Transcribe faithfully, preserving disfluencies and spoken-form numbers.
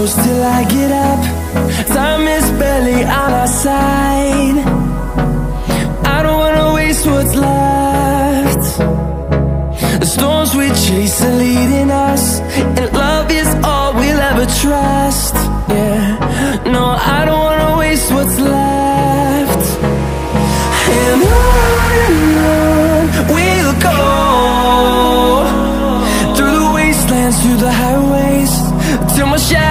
close till I get up. Time is barely on our side. I don't wanna waste what's left. The storms we chase are leading us, and love is all we'll ever trust. Yeah, no, I don't wanna waste what's left. And on and on we'll go, through the wastelands, through the highways, till my shadow